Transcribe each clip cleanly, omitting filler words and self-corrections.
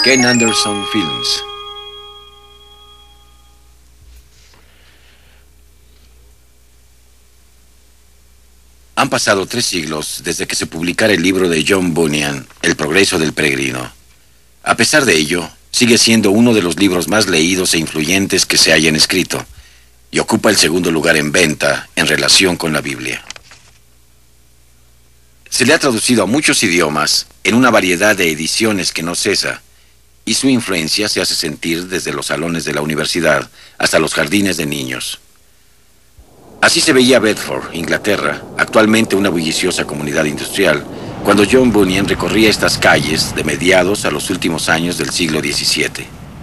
Ken Anderson Films. Han pasado 3 siglos desde que se publicara el libro de John Bunyan, El progreso del peregrino. A pesar de ello, sigue siendo uno de los libros más leídos e influyentes que se hayan escrito, y ocupa el segundo lugar en venta en relación con la Biblia. Se le ha traducido a muchos idiomas en una variedad de ediciones que no cesa, y su influencia se hace sentir desde los salones de la universidad hasta los jardines de niños. Así se veía Bedford, Inglaterra, actualmente una bulliciosa comunidad industrial, cuando John Bunyan recorría estas calles de mediados a los últimos años del siglo XVII.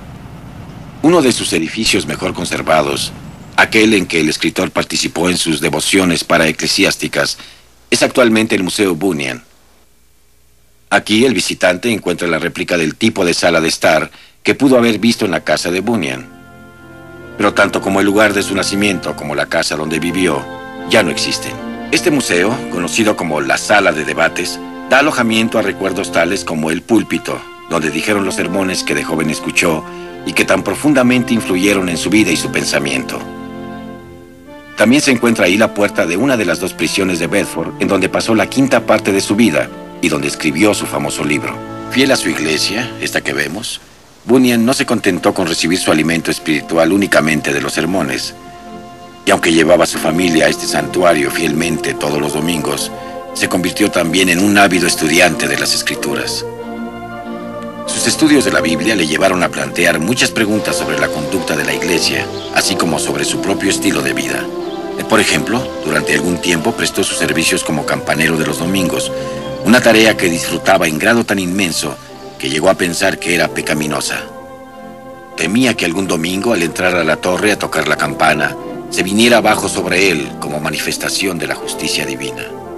Uno de sus edificios mejor conservados, aquel en que el escritor participó en sus devociones paraeclesiásticas, es actualmente el Museo Bunyan. Aquí el visitante encuentra la réplica del tipo de sala de estar que pudo haber visto en la casa de Bunyan. Pero tanto como el lugar de su nacimiento como la casa donde vivió, ya no existen. Este museo, conocido como la Sala de Debates, da alojamiento a recuerdos tales como el púlpito, donde dijeron los sermones que de joven escuchó y que tan profundamente influyeron en su vida y su pensamiento. También se encuentra ahí la puerta de una de las 2 prisiones de Bedford, en donde pasó la 5ª parte de su vida y donde escribió su famoso libro. Fiel a su iglesia, esta que vemos, Bunyan no se contentó con recibir su alimento espiritual únicamente de los sermones, y aunque llevaba a su familia a este santuario fielmente todos los domingos, se convirtió también en un ávido estudiante de las Escrituras. Sus estudios de la Biblia le llevaron a plantear muchas preguntas sobre la conducta de la iglesia, así como sobre su propio estilo de vida. Por ejemplo, durante algún tiempo prestó sus servicios como campanero de los domingos, una tarea que disfrutaba en grado tan inmenso que llegó a pensar que era pecaminosa. Temía que algún domingo, al entrar a la torre a tocar la campana, se viniera abajo sobre él como manifestación de la justicia divina.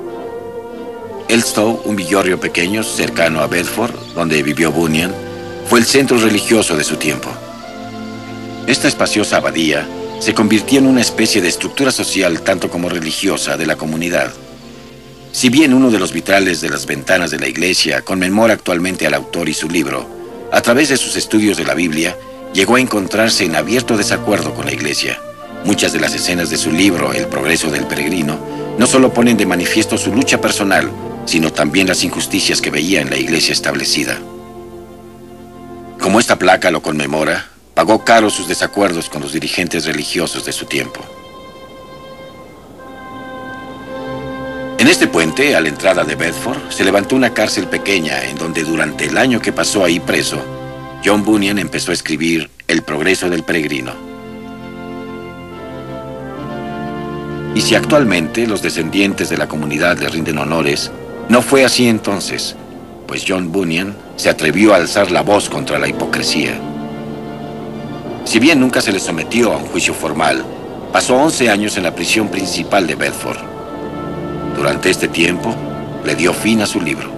Elstow, un villorrio pequeño cercano a Bedford, donde vivió Bunyan, fue el centro religioso de su tiempo. Esta espaciosa abadía se convirtió en una especie de estructura social tanto como religiosa de la comunidad. Si bien uno de los vitrales de las ventanas de la iglesia conmemora actualmente al autor y su libro, a través de sus estudios de la Biblia, llegó a encontrarse en abierto desacuerdo con la iglesia. Muchas de las escenas de su libro, El progreso del peregrino, no solo ponen de manifiesto su lucha personal, sino también las injusticias que veía en la iglesia establecida. Como esta placa lo conmemora, pagó caro sus desacuerdos con los dirigentes religiosos de su tiempo. En este puente, a la entrada de Bedford, se levantó una cárcel pequeña en donde durante el año que pasó ahí preso, John Bunyan empezó a escribir El progreso del peregrino. Y si actualmente los descendientes de la comunidad le rinden honores, no fue así entonces, pues John Bunyan se atrevió a alzar la voz contra la hipocresía. Si bien nunca se le sometió a un juicio formal, pasó 11 años en la prisión principal de Bedford. Durante este tiempo, le dio fin a su libro.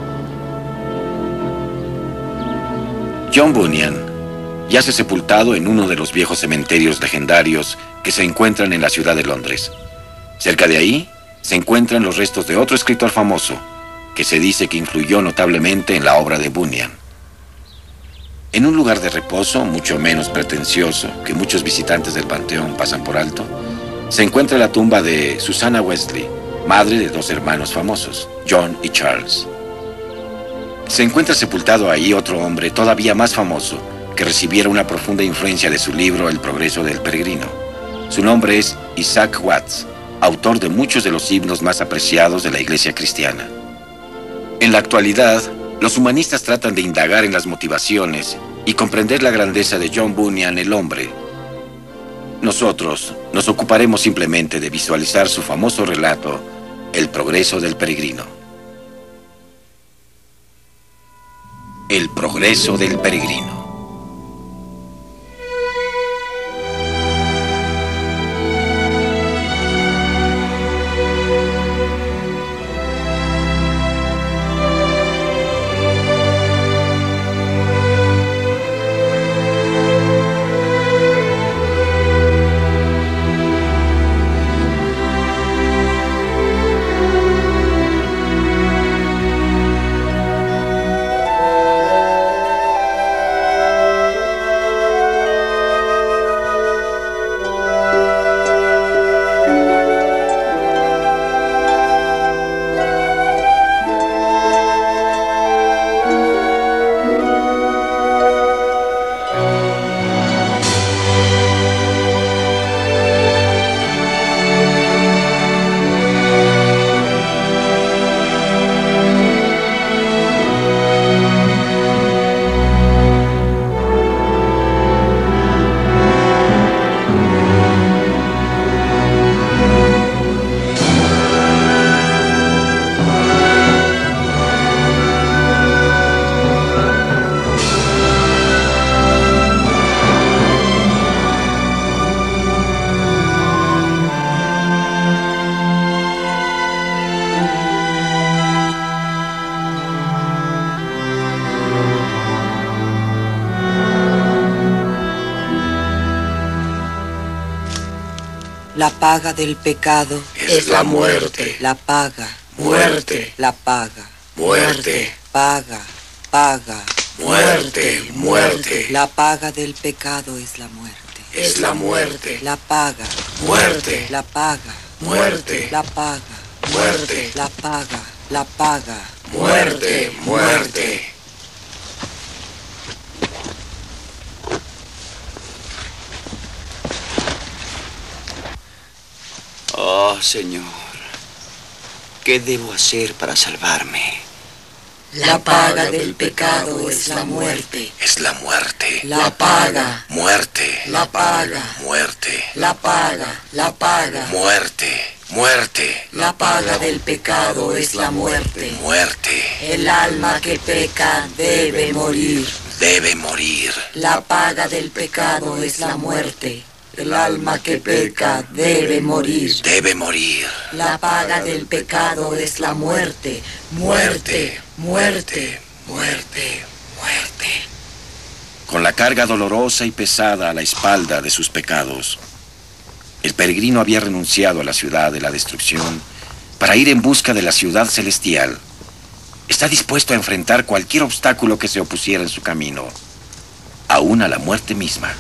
John Bunyan yace sepultado en uno de los viejos cementerios legendarios que se encuentran en la ciudad de Londres. Cerca de ahí se encuentran los restos de otro escritor famoso, que se dice que influyó notablemente en la obra de Bunyan. En un lugar de reposo mucho menos pretencioso que muchos visitantes del Panteón pasan por alto, se encuentra la tumba de Susanna Wesley, madre de 2 hermanos famosos, John y Charles. Se encuentra sepultado ahí otro hombre todavía más famoso, que recibiera una profunda influencia de su libro El progreso del peregrino. Su nombre es Isaac Watts, autor de muchos de los himnos más apreciados de la iglesia cristiana. En la actualidad, los humanistas tratan de indagar en las motivaciones y comprender la grandeza de John Bunyan, el hombre. Nosotros nos ocuparemos simplemente de visualizar su famoso relato, El progreso del peregrino. El progreso del peregrino. La paga del pecado es la muerte. La paga, Muerte. la paga, Muerte. paga, paga. Muerte. Muerte. La paga del pecado es la muerte. Es la muerte. La paga, Muerte. la paga, Muerte. la paga, Muerte. la paga, la paga. Muerte. Muerte. Oh, Señor, ¿qué debo hacer para salvarme? La paga del pecado es la muerte. Es la muerte. La paga, Muerte. la paga, Muerte. la paga, la paga. Muerte. Muerte. La paga del pecado es la muerte. Muerte. El alma que peca debe morir. Debe morir. La paga del pecado es la muerte. El alma que peca debe morir. Debe morir. La paga del pecado es la muerte. Muerte, muerte, muerte, muerte. Con la carga dolorosa y pesada a la espalda de sus pecados, el peregrino había renunciado a la ciudad de la destrucción para ir en busca de la ciudad celestial. Está dispuesto a enfrentar cualquier obstáculo que se opusiera en su camino, aún a la muerte misma.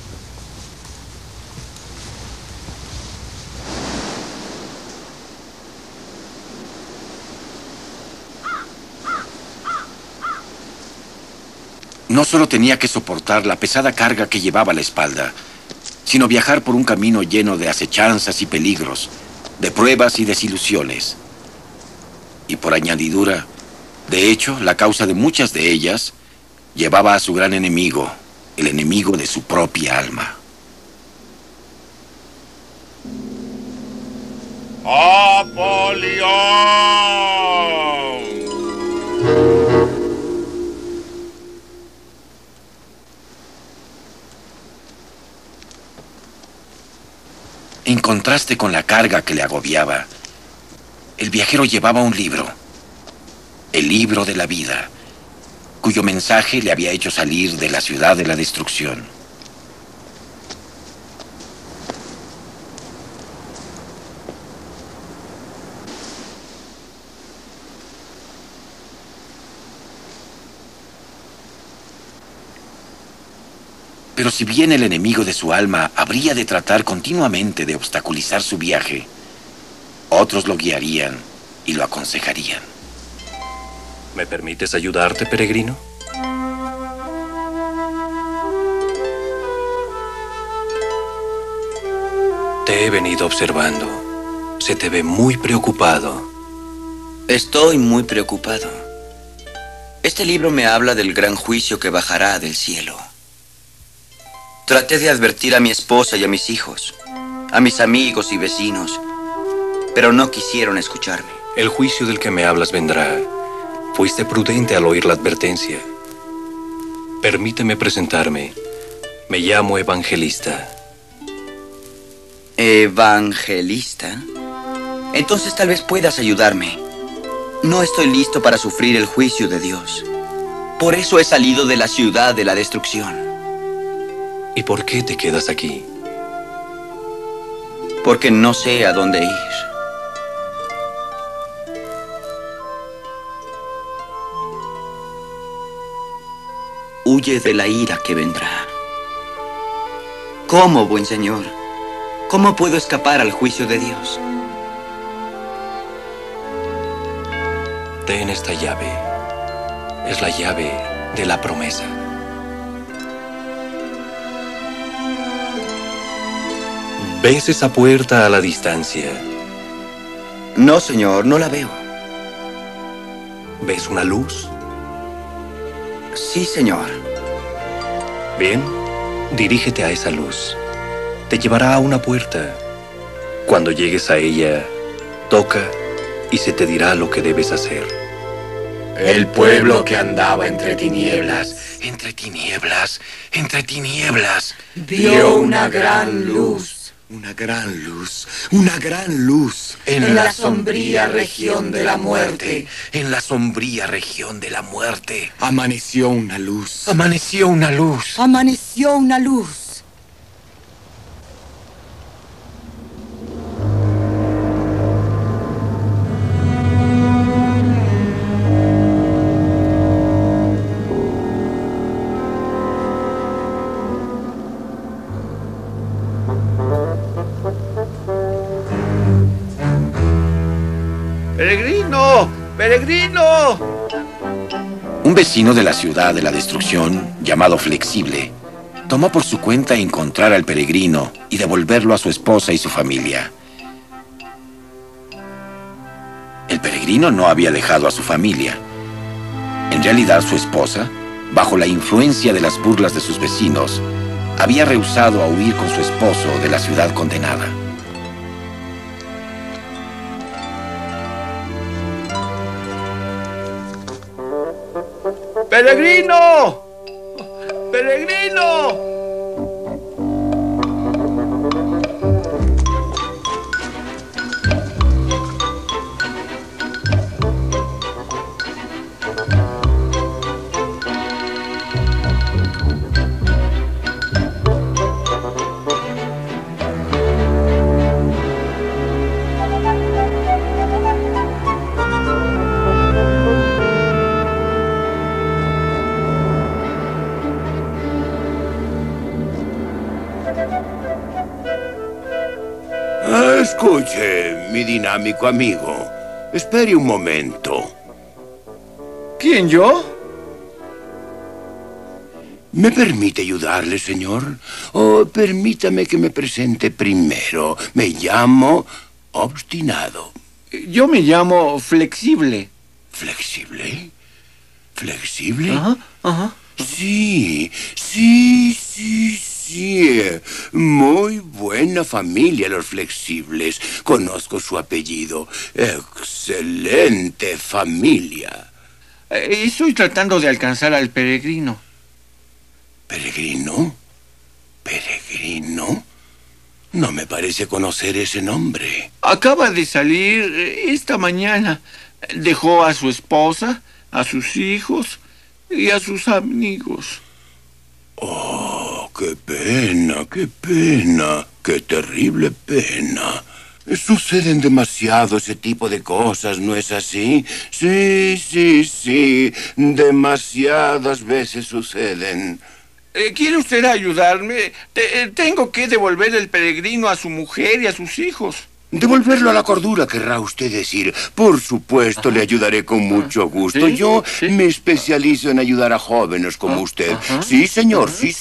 No solo tenía que soportar la pesada carga que llevaba a la espalda, sino viajar por un camino lleno de acechanzas y peligros, de pruebas y desilusiones. Y por añadidura, de hecho, la causa de muchas de ellas llevaba a su gran enemigo, el enemigo de su propia alma. ¡Apolión! En contraste con la carga que le agobiaba, el viajero llevaba un libro, el libro de la vida, cuyo mensaje le había hecho salir de la ciudad de la destrucción. Pero si bien el enemigo de su alma habría de tratar continuamente de obstaculizar su viaje, otros lo guiarían y lo aconsejarían. ¿Me permites ayudarte, peregrino? Te he venido observando. Se te ve muy preocupado. Estoy muy preocupado. Este libro me habla del gran juicio que bajará del cielo. Traté de advertir a mi esposa y a mis hijos, a mis amigos y vecinos, pero no quisieron escucharme. El juicio del que me hablas vendrá. Fuiste prudente al oír la advertencia. Permíteme presentarme. Me llamo Evangelista. ¿Evangelista? Entonces tal vez puedas ayudarme. No estoy listo para sufrir el juicio de Dios. Por eso he salido de la ciudad de la destrucción. ¿Y por qué te quedas aquí? Porque no sé a dónde ir. Huye de la ira que vendrá. ¿Cómo, buen señor? ¿Cómo puedo escapar al juicio de Dios? Ten esta llave. Es la llave de la promesa. ¿Ves esa puerta a la distancia? No, señor, no la veo. ¿Ves una luz? Sí, señor. Bien, dirígete a esa luz. Te llevará a una puerta. Cuando llegues a ella, toca y se te dirá lo que debes hacer. El pueblo que andaba entre tinieblas Entre tinieblas, entre tinieblas, vio una gran luz. Una gran luz, una gran luz. En la sombría región de la muerte. en la sombría región de la muerte. Amaneció una luz. Amaneció una luz. Amaneció una luz. ¡Peregrino! ¡Peregrino! Un vecino de la ciudad de la destrucción, llamado Flexible, tomó por su cuenta encontrar al peregrino y devolverlo a su esposa y su familia. El peregrino no había dejado a su familia. En realidad, su esposa, bajo la influencia de las burlas de sus vecinos, había rehusado a huir con su esposo de la ciudad condenada. ¡Peregrino! ¡Peregrino! Escuche, mi dinámico amigo. Espere un momento. ¿Quién, yo? ¿Me permite ayudarle, señor? O permítame que me presente primero. Me llamo Obstinado. Yo me llamo Flexible. ¿Flexible? ¿Flexible? Ajá, ajá. Sí. Muy buena familia, los Flexibles. Conozco su apellido. Excelente familia. Estoy tratando de alcanzar al peregrino. ¿Peregrino? ¿Peregrino? No me parece conocer ese nombre. Acaba de salir esta mañana. Dejó a su esposa, a sus hijos y a sus amigos. Oh, qué pena, qué pena. Qué terrible pena. Suceden demasiado ese tipo de cosas, ¿no es así? Sí. Demasiadas veces suceden. ¿Quiere usted ayudarme? Tengo que devolver el peregrino a su mujer y a sus hijos. Devolverlo a la cordura, querrá usted decir. Por supuesto, le ayudaré con mucho gusto. ¿Sí? Yo ¿Sí? me especializo en ayudar a jóvenes como usted. Sí, señor, sí.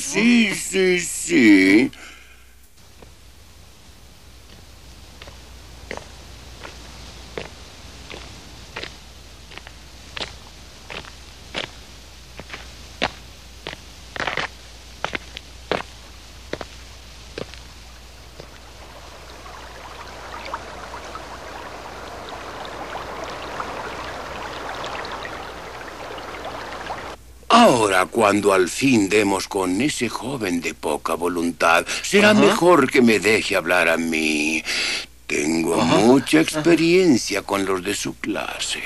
Ahora, cuando al fin demos con ese joven de poca voluntad, será mejor que me deje hablar a mí. Tengo mucha experiencia con los de su clase.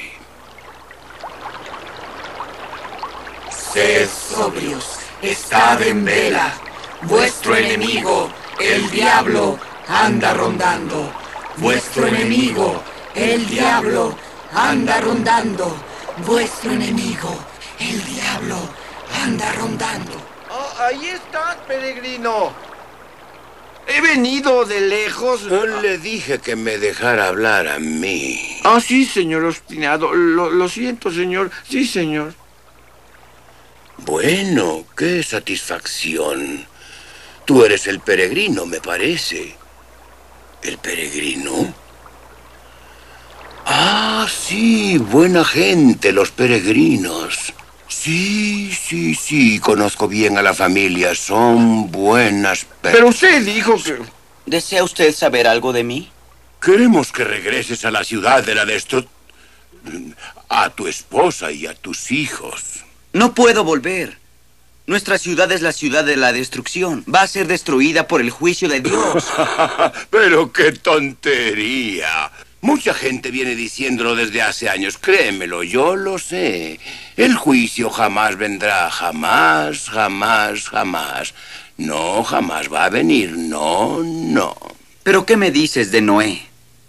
Sed sobrios, estad en vela. Vuestro enemigo, el diablo, anda rondando. Vuestro enemigo, el diablo, anda rondando. Vuestro enemigo, el diablo, anda rondando. Oh, ahí estás, peregrino. He venido de lejos. Le dije que me dejara hablar a mí. Sí, señor obstinado. Lo siento, señor. Sí, señor. Bueno, qué satisfacción. Tú eres el peregrino, me parece. ¿El peregrino? Sí, buena gente, los peregrinos. Sí, conozco bien a la familia, son buenas Pero usted dijo que... ¿Desea usted saber algo de mí? Queremos que regreses a la ciudad de la a tu esposa y a tus hijos. No puedo volver. Nuestra ciudad es la ciudad de la destrucción. Va a ser destruida por el juicio de Dios. Pero qué tontería. Mucha gente viene diciéndolo desde hace años. Créemelo, yo lo sé. El juicio jamás vendrá. Jamás. No, jamás va a venir. No. ¿Pero qué me dices de Noé?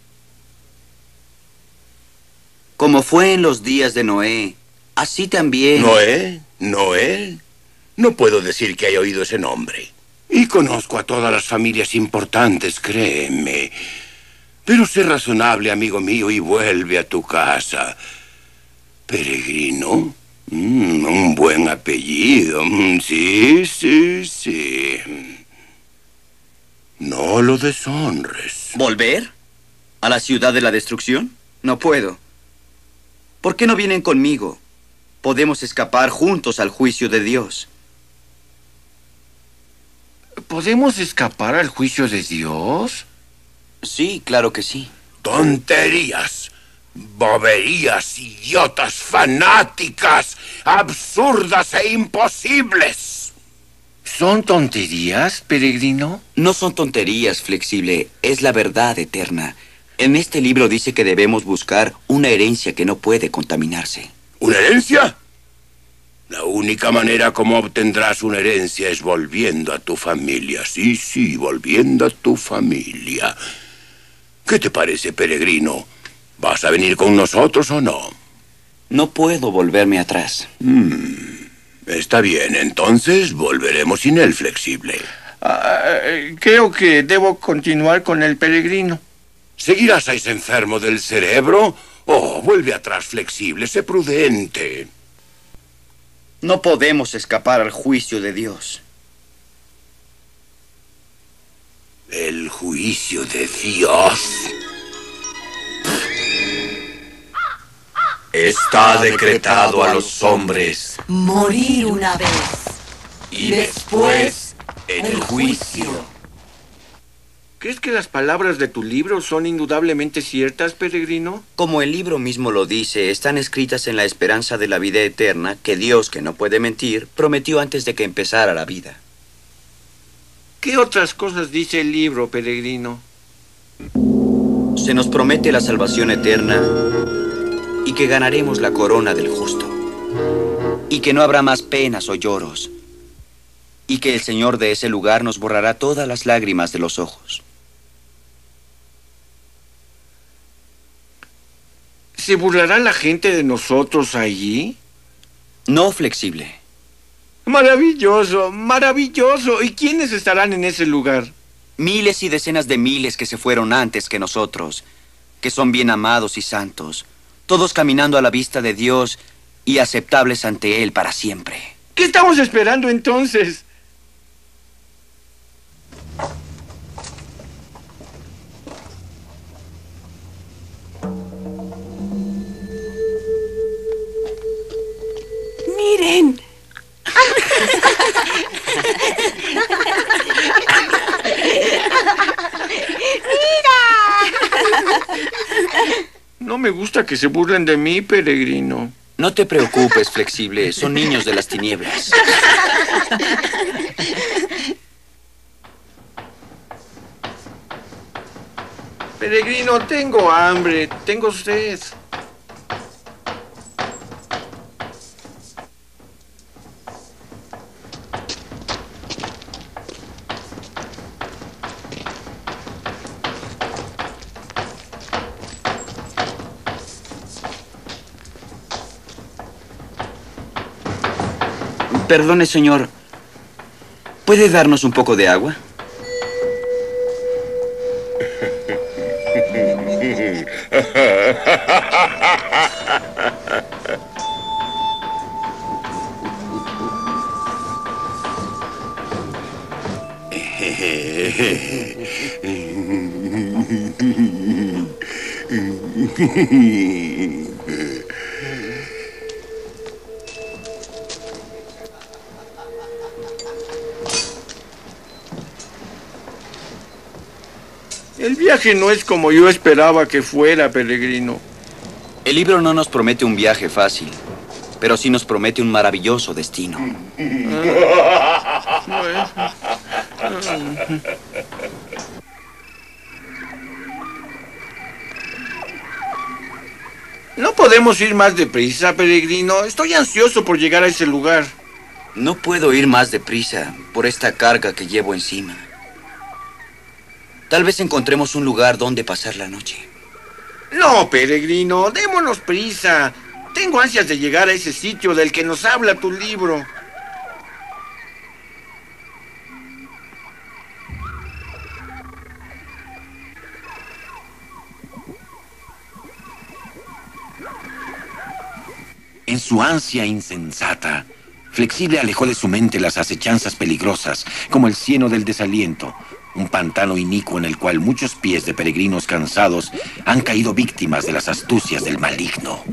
Como fue en los días de Noé, así también... ¿Noé? No puedo decir que haya oído ese nombre. Y conozco a todas las familias importantes, créeme. Pero sé razonable, amigo mío, y vuelve a tu casa. Peregrino. Un buen apellido. Sí, sí, sí. No lo deshonres. ¿Volver? ¿A la ciudad de la destrucción? No puedo. ¿Por qué no vienen conmigo? Podemos escapar juntos al juicio de Dios. ¿Podemos escapar al juicio de Dios? Sí, claro que sí. Tonterías, boberías, idiotas, fanáticas, absurdas e imposibles. ¿Son tonterías, peregrino? No son tonterías, Flexible. Es la verdad eterna. En este libro dice que debemos buscar una herencia que no puede contaminarse. ¿Una herencia? La única manera como obtendrás una herencia es volviendo a tu familia. Sí, sí, volviendo a tu familia. ¿Qué te parece, peregrino? ¿Vas a venir con nosotros o no? No puedo volverme atrás. Está bien, entonces volveremos sin el Flexible. Creo que debo continuar con el peregrino. ¿Seguirás a ese enfermo del cerebro? Oh, vuelve atrás, Flexible, sé prudente. No podemos escapar al juicio de Dios. El juicio de Dios. Está decretado a los hombres. Morir una vez. Y después, el juicio. ¿Crees que las palabras de tu libro son indudablemente ciertas, peregrino? Como el libro mismo lo dice, están escritas en la esperanza de la vida eterna que Dios, que no puede mentir, prometió antes de que empezara la vida. ¿Qué otras cosas dice el libro, peregrino? Se nos promete la salvación eterna y que ganaremos la corona del justo. Y que no habrá más penas o lloros. Y que el Señor de ese lugar nos borrará todas las lágrimas de los ojos. ¿Se burlará la gente de nosotros allí? No, Flexible. Maravilloso, maravilloso. ¿Y quiénes estarán en ese lugar? Miles y decenas de miles que se fueron antes que nosotros, que son bien amados y santos, todos caminando a la vista de Dios y aceptables ante Él para siempre. ¿Qué estamos esperando entonces? Miren. No me gusta que se burlen de mí, peregrino. No te preocupes, Flexible, son niños de las tinieblas. Peregrino, tengo hambre, tengo sed. Perdone, señor. ¿Puede darnos un poco de agua? El viaje no es como yo esperaba que fuera, peregrino. El libro no nos promete un viaje fácil, pero sí nos promete un maravilloso destino. No podemos ir más deprisa, peregrino. Estoy ansioso por llegar a ese lugar. No puedo ir más deprisa por esta carga que llevo encima. Tal vez encontremos un lugar donde pasar la noche. No, peregrino, démonos prisa. Tengo ansias de llegar a ese sitio del que nos habla tu libro. En su ansia insensata, Flexible alejó de su mente las acechanzas peligrosas, como el cieno del desaliento, un pantano inicuo en el cual muchos pies de peregrinos cansados han caído víctimas de las astucias del maligno.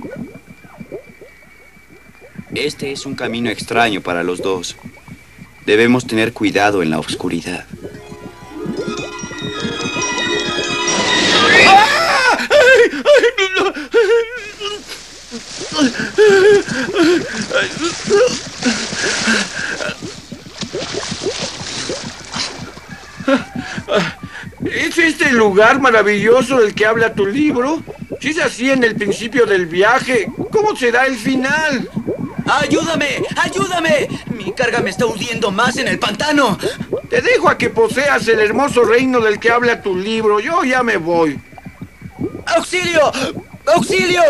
Este es un camino extraño para los dos. Debemos tener cuidado en la oscuridad. ¿Es este el lugar maravilloso del que habla tu libro? Si es así en el principio del viaje, ¿cómo será el final? ¡Ayúdame! ¡Ayúdame! Mi carga me está hundiendo más en el pantano. Te dejo a que poseas el hermoso reino del que habla tu libro. Yo ya me voy. ¡Auxilio! ¡Auxilio!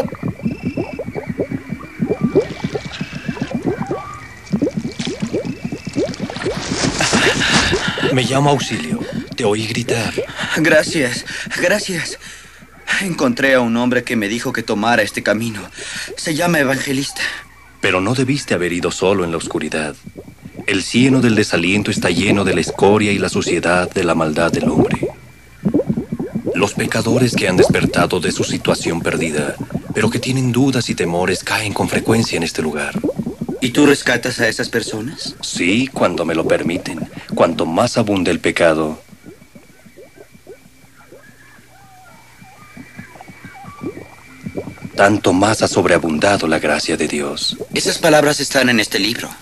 Me llamo Auxilio. Te oí gritar. Gracias, gracias. Encontré a un hombre que me dijo que tomara este camino. Se llama Evangelista. Pero no debiste haber ido solo en la oscuridad. El cieno del desaliento está lleno de la escoria y la suciedad de la maldad del hombre. Los pecadores que han despertado de su situación perdida, pero que tienen dudas y temores, caen con frecuencia en este lugar. ¿Y tú rescatas a esas personas? Sí, cuando me lo permiten. Cuanto más abunde el pecado, tanto más ha sobreabundado la gracia de Dios. Esas palabras están en este libro.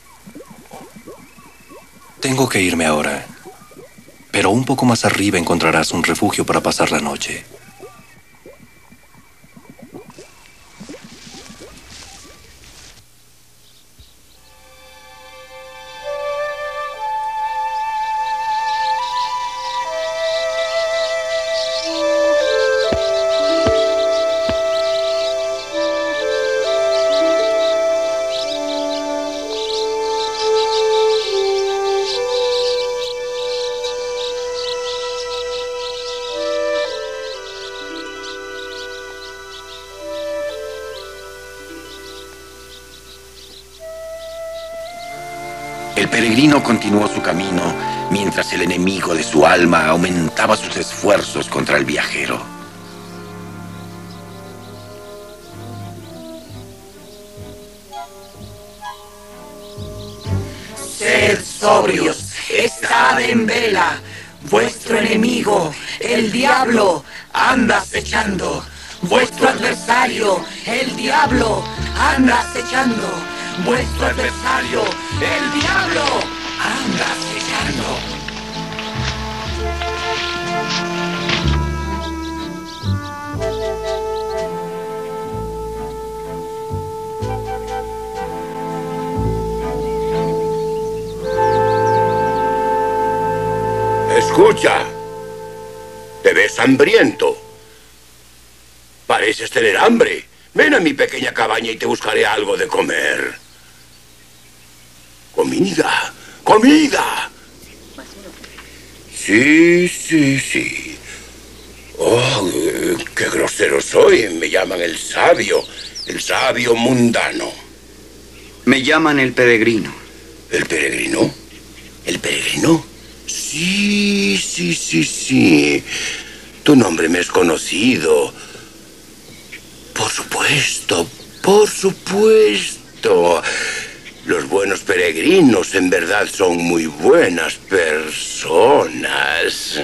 Tengo que irme ahora, pero un poco más arriba encontrarás un refugio para pasar la noche. El peregrino continuó su camino mientras el enemigo de su alma aumentaba sus esfuerzos contra el viajero. Sed sobrios, estad en vela. Vuestro enemigo, el diablo, anda acechando. Vuestro adversario, el diablo, anda acechando. Vuestro adversario, el diablo, anda acechando. Escucha. Te ves hambriento. Pareces tener hambre. Ven a mi pequeña cabaña y te buscaré algo de comer. ¡Comida! ¡Comida! Sí, sí, sí. Oh, qué grosero soy. Me llaman el sabio mundano. Me llaman el peregrino. ¿El peregrino? ¿El peregrino? Sí, sí, sí, sí. Tu nombre me es conocido. Por supuesto, por supuesto. Los buenos peregrinos en verdad son muy buenas personas.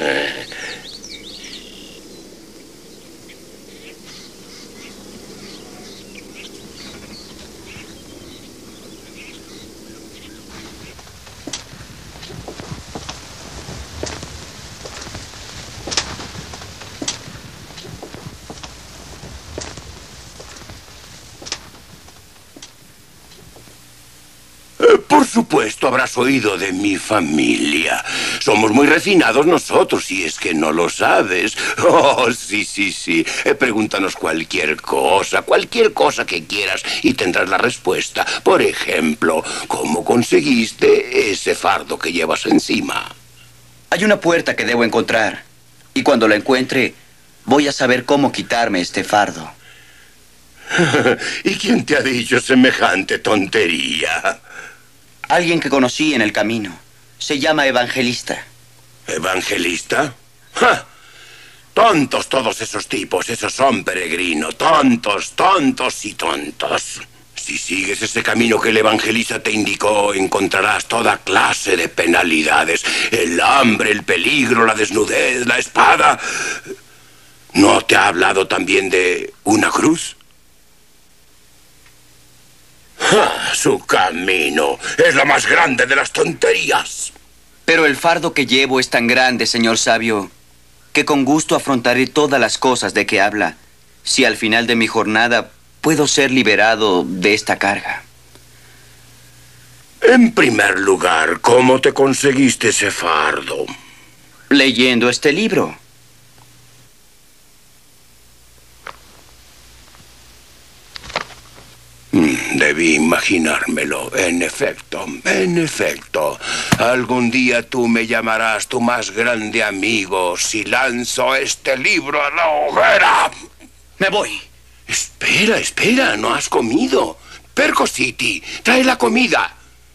Por supuesto, habrás oído de mi familia. Somos muy refinados nosotros, si es que no lo sabes. Oh, sí, sí, sí. Pregúntanos cualquier cosa que quieras y tendrás la respuesta. Por ejemplo, ¿cómo conseguiste ese fardo que llevas encima? Hay una puerta que debo encontrar. Y cuando la encuentre, voy a saber cómo quitarme este fardo. ¿Y quién te ha dicho semejante tontería? Alguien que conocí en el camino. Se llama Evangelista. ¿Evangelista? ¡Ja! Tontos todos esos tipos, esos son Peregrino. Tontos, tontos y tontos. Si sigues ese camino que el evangelista te indicó, encontrarás toda clase de penalidades. El hambre, el peligro, la desnudez, la espada. ¿No te ha hablado también de una cruz? ¡Ja! Su camino es la más grande de las tonterías. Pero el fardo que llevo es tan grande, señor sabio, que con gusto afrontaré todas las cosas de que habla, si al final de mi jornada puedo ser liberado de esta carga. En primer lugar, ¿cómo te conseguiste ese fardo? Leyendo este libro. Debí imaginármelo. En efecto. Algún día tú me llamarás tu más grande amigo si lanzo este libro a la hoguera. Me voy. Espera, no has comido. Perco City, trae la comida.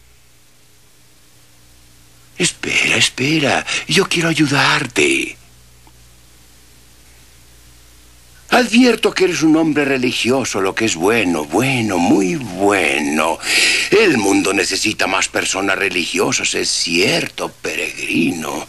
Espera, yo quiero ayudarte. Advierto que eres un hombre religioso, lo que es bueno, muy bueno. El mundo necesita más personas religiosas, es cierto, Peregrino.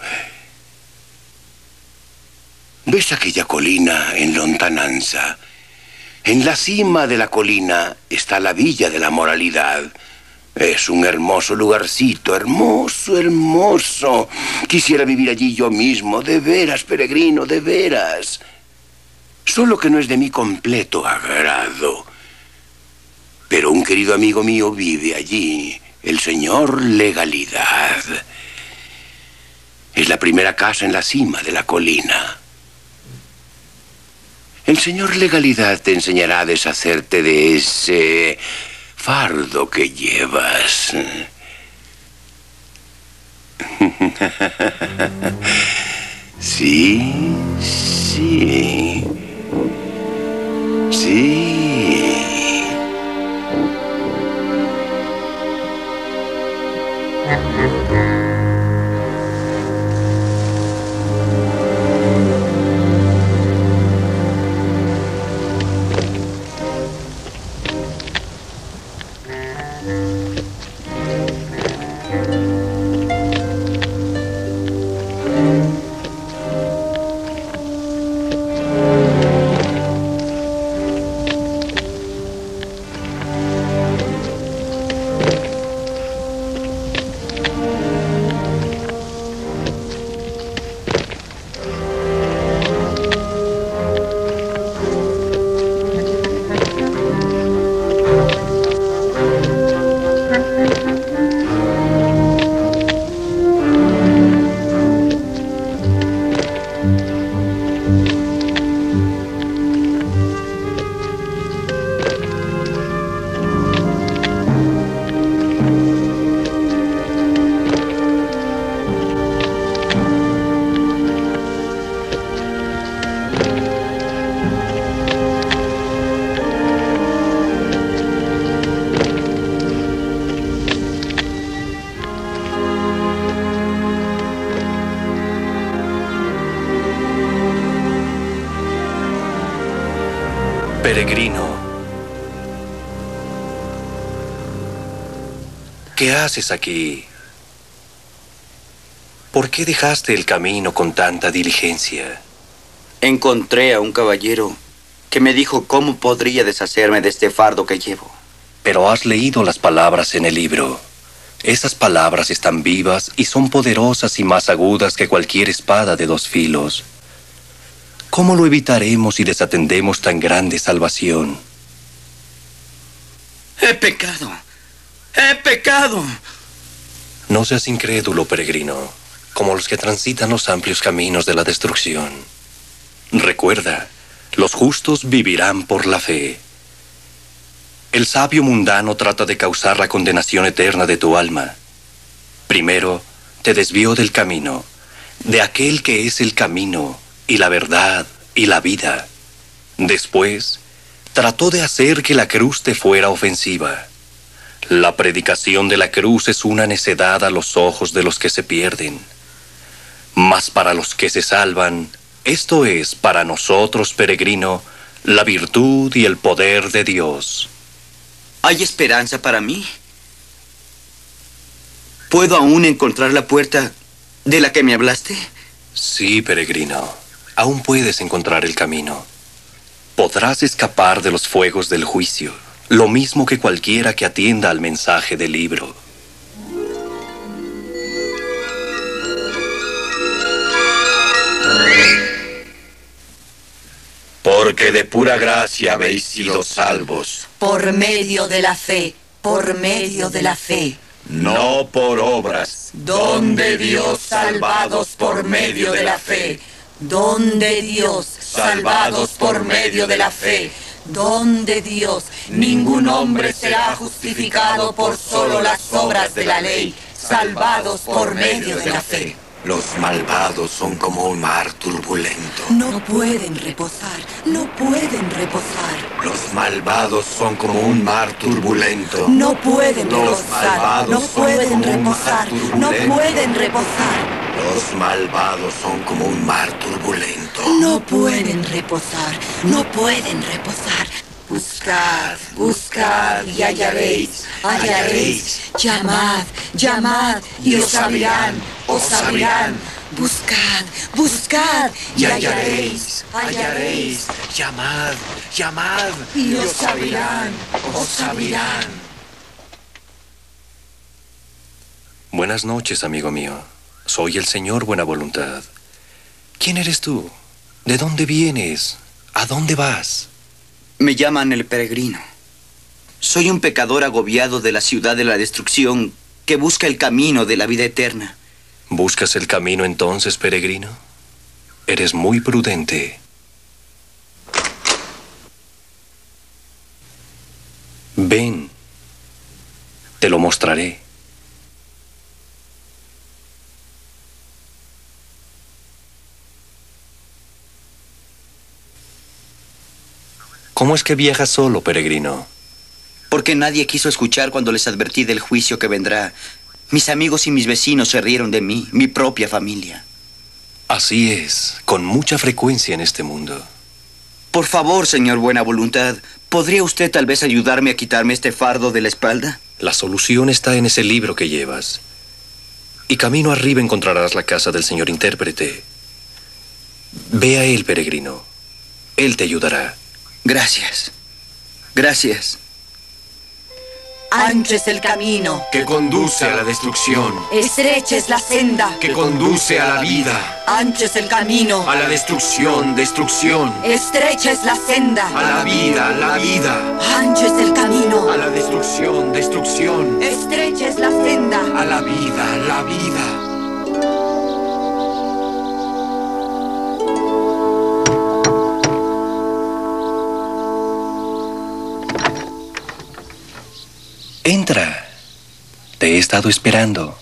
¿Ves aquella colina en lontananza? En la cima de la colina está la Villa de la Moralidad. Es un hermoso lugarcito, hermoso. Quisiera vivir allí yo mismo, de veras, Peregrino, de veras. Solo que no es de mi completo agrado. Pero un querido amigo mío vive allí, el señor Legalidad. Es la primera casa en la cima de la colina. El señor Legalidad te enseñará a deshacerte de ese fardo que llevas. Sí. Peregrino, ¿qué haces aquí? ¿Por qué dejaste el camino con tanta diligencia? Encontré a un caballero que me dijo cómo podría deshacerme de este fardo que llevo. Pero has leído las palabras en el libro. Esas palabras están vivas y son poderosas y más agudas que cualquier espada de 2 filos. ¿Cómo lo evitaremos si desatendemos tan grande salvación? ¡He pecado! ¡He pecado! No seas incrédulo, peregrino, como los que transitan los amplios caminos de la destrucción. Recuerda, los justos vivirán por la fe. El sabio mundano trata de causar la condenación eterna de tu alma. Primero, te desvió del camino, de aquel que es el camino, y la verdad, y la vida. Después, trató de hacer que la cruz te fuera ofensiva. La predicación de la cruz es una necedad a los ojos de los que se pierden. Mas para los que se salvan, esto es, para nosotros, peregrino, la virtud y el poder de Dios. ¿Hay esperanza para mí? ¿Puedo aún encontrar la puerta de la que me hablaste? Sí, peregrino, aún puedes encontrar el camino. Podrás escapar de los fuegos del juicio, lo mismo que cualquiera que atienda al mensaje del libro. Porque de pura gracia habéis sido salvos, Por medio de la fe, por medio de la fe. no por obras. Don de Dios, salvados por medio de la fe. Don de Dios, salvados por medio de la fe. Don de Dios, ningún hombre será justificado por solo las obras de la ley, salvados por medio de la fe. Los malvados son como un mar turbulento. No pueden reposar, no pueden reposar. Los malvados son como un mar turbulento. No pueden Los reposar, malvados no son pueden como un mar reposar, no turbulento. pueden reposar. Los malvados son como un mar turbulento. No pueden reposar, no pueden reposar. Buscad, buscad y hallaréis, hallaréis. Llamad, llamad y os abrirán, os abrirán. Buscad, buscad y hallaréis, hallaréis. Llamad, llamad. Y os abrirán, os abrirán. Buenas noches, amigo mío. Soy el Señor Buena Voluntad. ¿Quién eres tú? ¿De dónde vienes? ¿A dónde vas? Me llaman el peregrino. Soy un pecador agobiado de la ciudad de la destrucción que busca el camino de la vida eterna. ¿Buscas el camino entonces, peregrino? Eres muy prudente. Ven, te lo mostraré. ¿Cómo es que viajas solo, peregrino? Porque nadie quiso escuchar cuando les advertí del juicio que vendrá. Mis amigos y mis vecinos se rieron de mí, mi propia familia. Así es, con mucha frecuencia en este mundo. Por favor, señor Buena Voluntad, ¿podría usted tal vez ayudarme a quitarme este fardo de la espalda? La solución está en ese libro que llevas. Y camino arriba encontrarás la casa del señor intérprete. Ve a él, peregrino. Él te ayudará. Gracias. Gracias. Ancho es el camino, Que conduce a la destrucción. estrecha es la senda. Que conduce a la vida. Ancho es el camino, A la destrucción, destrucción. estrecha es la senda. A la vida, la vida. Ancho es el camino, A la destrucción, destrucción. estrecha es la senda. A la vida, la vida. Entra. Te he estado esperando.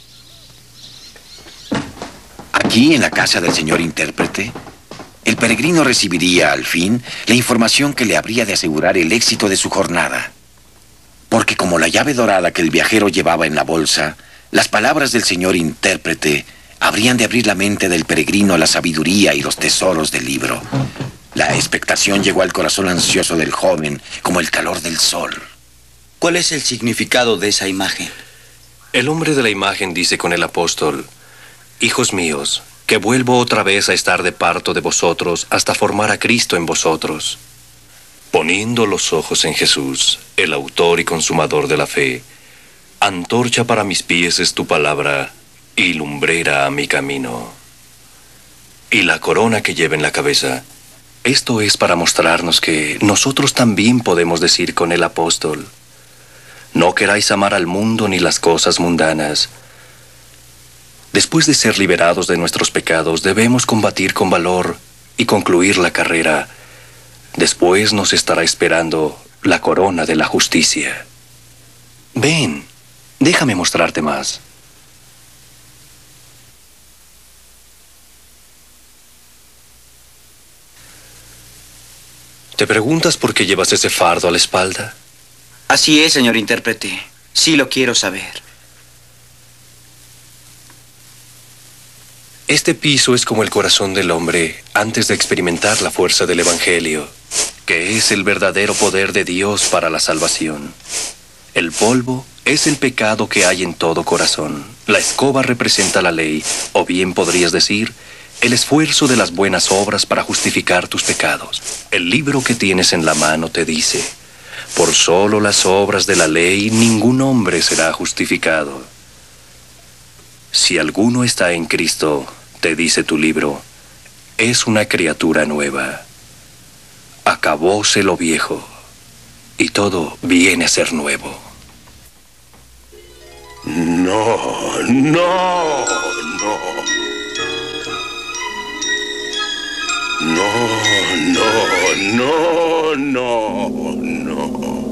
Aquí, en la casa del señor intérprete, el peregrino recibiría, al fin, la información que le habría de asegurar el éxito de su jornada. Porque como la llave dorada que el viajero llevaba en la bolsa, las palabras del señor intérprete habrían de abrir la mente del peregrino a la sabiduría y los tesoros del libro. La expectación llegó al corazón ansioso del joven como el calor del sol. ¿Cuál es el significado de esa imagen? El hombre de la imagen dice con el apóstol: Hijos míos, que vuelvo otra vez a estar de parto de vosotros hasta formar a Cristo en vosotros. Poniendo los ojos en Jesús, el autor y consumador de la fe, antorcha para mis pies es tu palabra y lumbrera a mi camino. Y la corona que lleva en la cabeza, esto es para mostrarnos que nosotros también podemos decir con el apóstol: No queráis amar al mundo ni las cosas mundanas. Después de ser liberados de nuestros pecados, debemos combatir con valor y concluir la carrera. Después nos estará esperando la corona de la justicia. Ven, déjame mostrarte más. ¿Te preguntas por qué llevas ese fardo a la espalda? Así es, señor intérprete. Sí lo quiero saber. Este piso es como el corazón del hombre antes de experimentar la fuerza del Evangelio, que es el verdadero poder de Dios para la salvación. El polvo es el pecado que hay en todo corazón. La escoba representa la ley, o bien podrías decir, el esfuerzo de las buenas obras para justificar tus pecados. El libro que tienes en la mano te dice, por solo las obras de la ley ningún hombre será justificado. Si alguno está en Cristo, te dice tu libro, es una criatura nueva. Acabóse lo viejo, y todo viene a ser nuevo. No, no, no. No, no, no, no.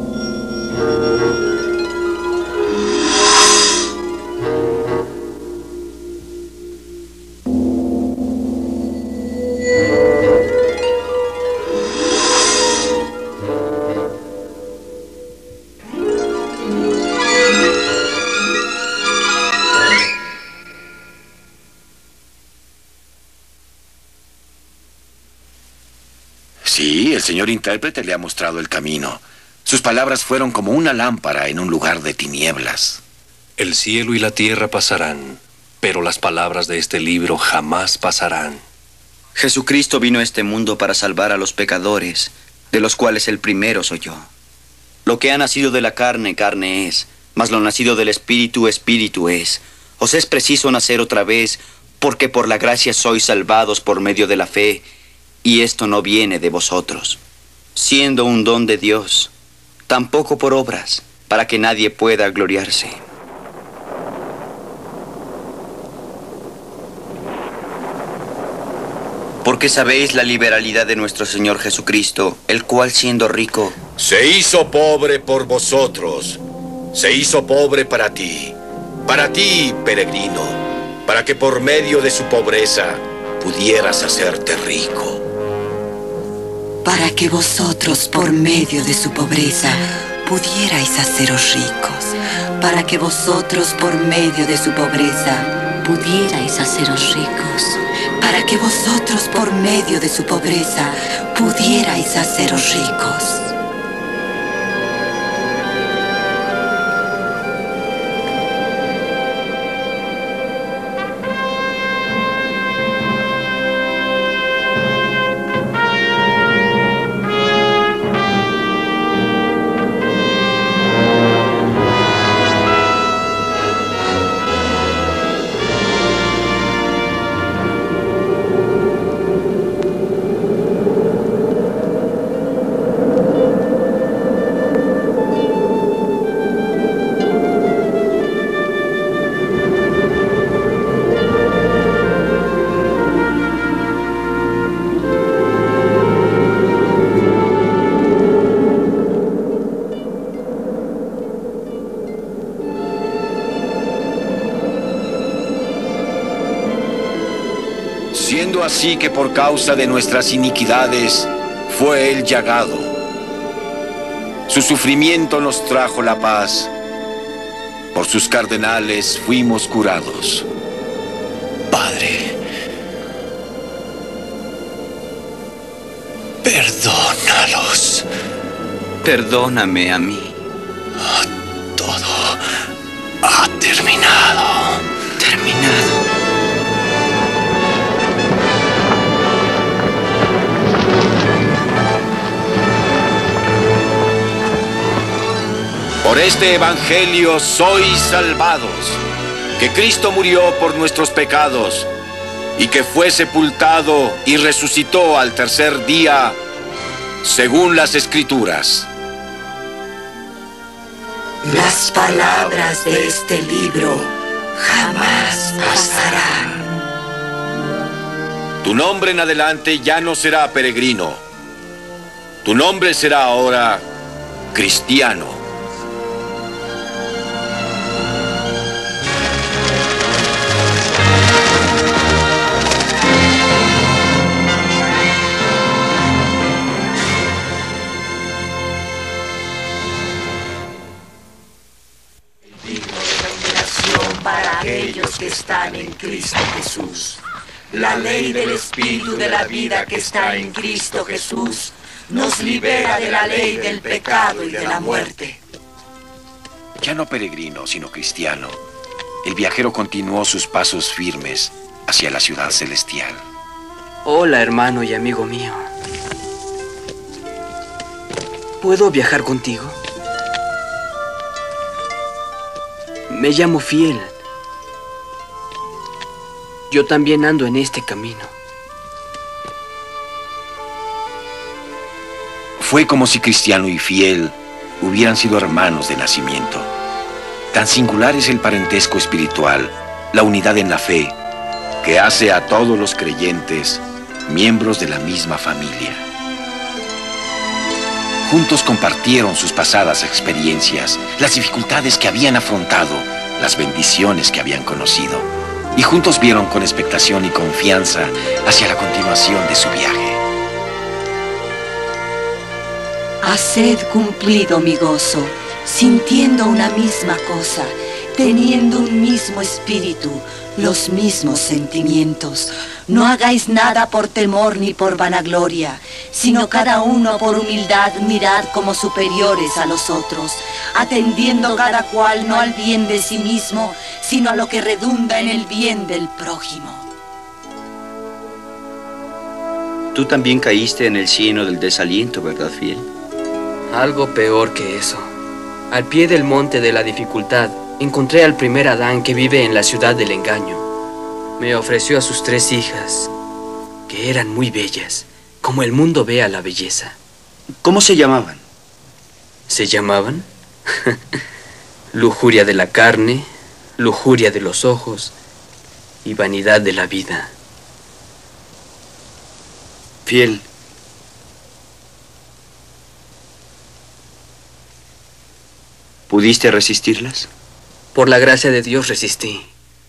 Sí, el señor intérprete le ha mostrado el camino. Sus palabras fueron como una lámpara en un lugar de tinieblas. El cielo y la tierra pasarán, pero las palabras de este libro jamás pasarán. Jesucristo vino a este mundo para salvar a los pecadores, de los cuales el primero soy yo. Lo que ha nacido de la carne, carne es, mas lo nacido del Espíritu, Espíritu es. Os es preciso nacer otra vez, porque por la gracia sois salvados por medio de la fe, y esto no viene de vosotros, siendo un don de Dios, tampoco por obras, para que nadie pueda gloriarse. Porque sabéis la liberalidad de nuestro Señor Jesucristo, el cual siendo rico, se hizo pobre por vosotros, se hizo pobre para ti, peregrino, para que por medio de su pobreza pudieras hacerte rico. Para que vosotros, por medio de su pobreza, pudierais haceros ricos. Para que vosotros, por medio de su pobreza, pudierais haceros ricos. Para que vosotros, por medio de su pobreza, pudierais haceros ricos. Siendo así que por causa de nuestras iniquidades fue él llagado. Su sufrimiento nos trajo la paz. Por sus cardenales fuimos curados. Padre, perdónalos. perdóname a mí. Todo ha terminado. Terminado. Por este evangelio sois salvados, que Cristo murió por nuestros pecados y que fue sepultado y resucitó al tercer día, según las Escrituras. Las palabras de este libro jamás pasarán. Tu nombre en adelante ya no será peregrino. Tu nombre será ahora cristiano. los que están en Cristo Jesús. La ley del Espíritu de la vida que está en Cristo Jesús nos libera de la ley del pecado y de la muerte. Ya no peregrino, sino cristiano, el viajero continuó sus pasos firmes hacia la ciudad celestial. Hola, hermano y amigo mío. ¿Puedo viajar contigo? Me llamo Fiel. Yo también ando en este camino. Fue como si Cristiano y Fiel hubieran sido hermanos de nacimiento. Tan singular es el parentesco espiritual, la unidad en la fe, que hace a todos los creyentes miembros de la misma familia. Juntos compartieron sus pasadas experiencias, las dificultades que habían afrontado, las bendiciones que habían conocido, y juntos vieron con expectación y confianza hacia la continuación de su viaje. Haced cumplido mi gozo, sintiendo una misma cosa, teniendo un mismo espíritu, los mismos sentimientos. No hagáis nada por temor ni por vanagloria, sino cada uno por humildad mirad como superiores a los otros, atendiendo cada cual no al bien de sí mismo, sino a lo que redunda en el bien del prójimo. Tú también caíste en el seno del desaliento, ¿verdad, Fiel? Algo peor que eso. Al pie del monte de la dificultad, encontré al primer Adán que vive en la ciudad del engaño. Me ofreció a sus 3 hijas, que eran muy bellas, como el mundo ve a la belleza. ¿Cómo se llamaban? ¿Se llamaban? Lujuria de la carne, lujuria de los ojos y vanidad de la vida. Fiel. ¿Pudiste resistirlas? Por la gracia de Dios resistí.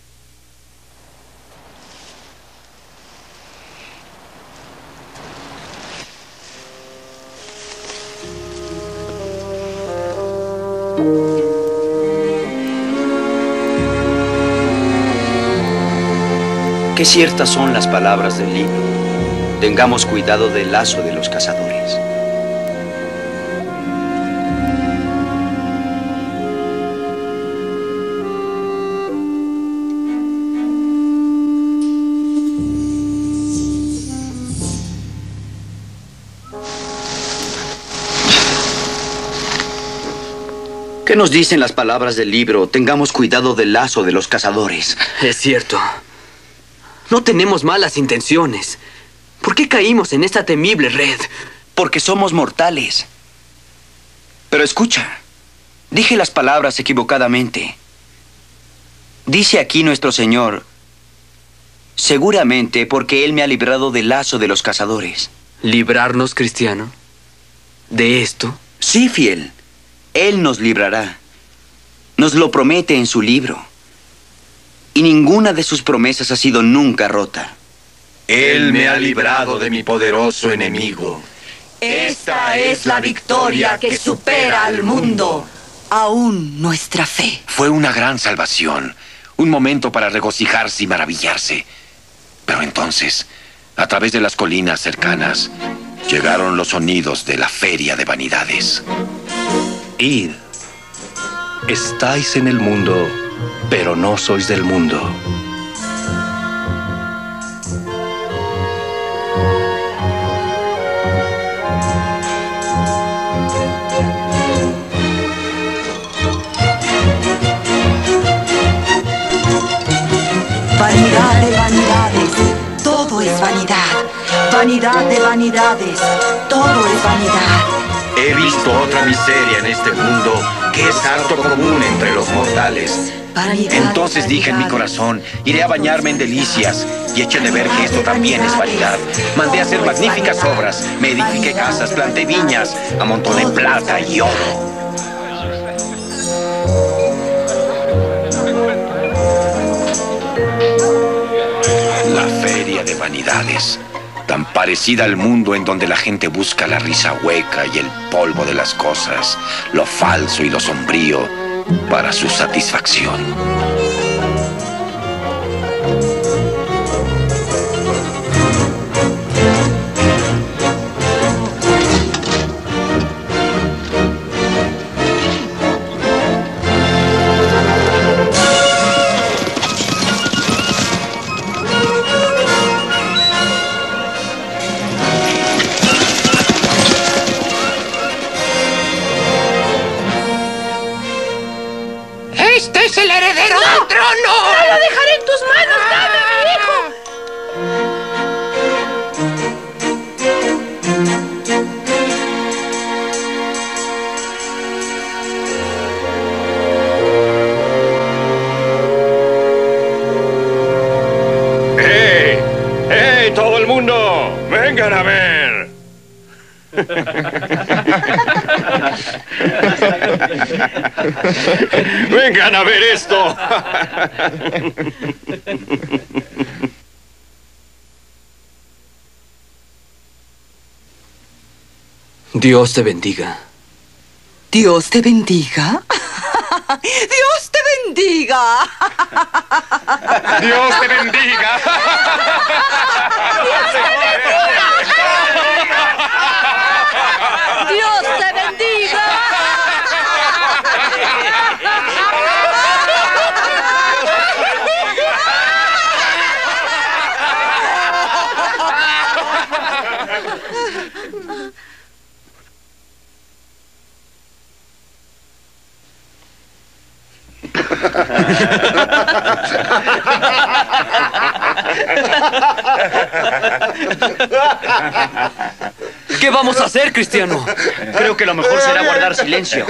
Qué ciertas son las palabras del libro. Tengamos cuidado del lazo de los cazadores. ¿Qué nos dicen las palabras del libro? Tengamos cuidado del lazo de los cazadores. Es cierto. No tenemos malas intenciones. ¿Por qué caímos en esta temible red? Porque somos mortales. Pero escucha, dije las palabras equivocadamente. Dice aquí nuestro Señor, seguramente porque Él me ha librado del lazo de los cazadores. ¿Librarnos, cristiano? ¿De esto? Sí, Fiel. Él nos librará. Nos lo promete en su libro. Y ninguna de sus promesas ha sido nunca rota. Él me ha librado de mi poderoso enemigo. Esta es la victoria que supera al mundo, aún nuestra fe. Fue una gran salvación, un momento para regocijarse y maravillarse. Pero entonces, a través de las colinas cercanas, llegaron los sonidos de la feria de vanidades. Id. Estáis en el mundo, pero no sois del mundo. Vanidad de vanidades, todo es vanidad. Vanidad de vanidades, todo es vanidad. He visto otra miseria en este mundo que es harto común entre los mortales. Vanidad, Entonces dije en mi corazón, iré a bañarme en delicias, y eché de ver que esto también es vanidad. Mandé a hacer magníficas obras, me edifiqué casas, planté viñas, amontoné plata y oro. La feria de vanidades, tan parecida al mundo en donde la gente busca la risa hueca y el polvo de las cosas, lo falso y lo sombrío, para su satisfacción. Vengan a ver. Vengan a ver esto. Dios te bendiga. ¿Dios te bendiga? ¡Dios te bendiga! Dios te bendiga. ¡Dios te bendiga! ¿Qué vamos a hacer, Cristiano? Creo que lo mejor será guardar silencio.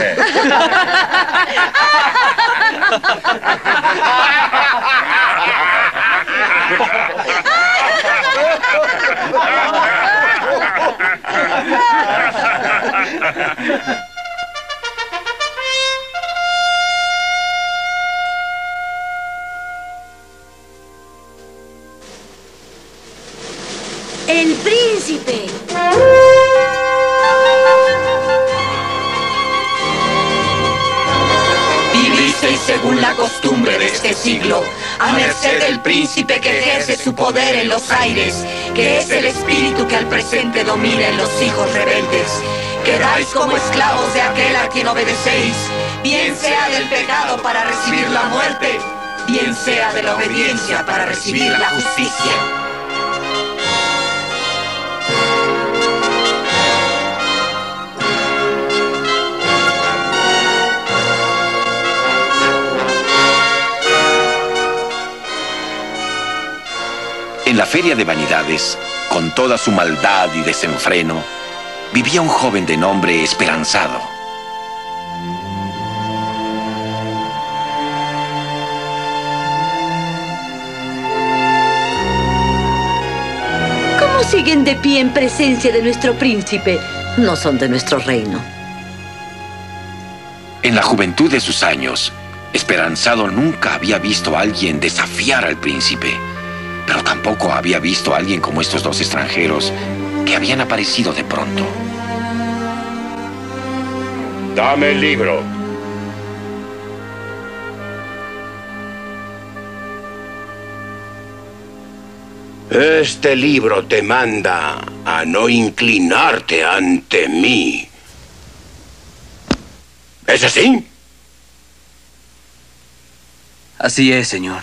El príncipe. Vivisteis según la costumbre de este siglo, a merced del príncipe que ejerce su poder en los aires, que es el espíritu que al presente domina en los hijos rebeldes. Quedáis como esclavos de aquel a quien obedecéis, bien sea del pecado para recibir la muerte, bien sea de la obediencia para recibir la justicia. En la feria de vanidades, con toda su maldad y desenfreno, vivía un joven de nombre Esperanzado. ¿Cómo siguen de pie en presencia de nuestro príncipe? No son de nuestro reino. En la juventud de sus años, Esperanzado nunca había visto a alguien desafiar al príncipe, pero tampoco había visto a alguien como estos dos extranjeros que habían aparecido de pronto. Dame el libro. Este libro te manda a no inclinarte ante mí. ¿Es así? Así es, señor.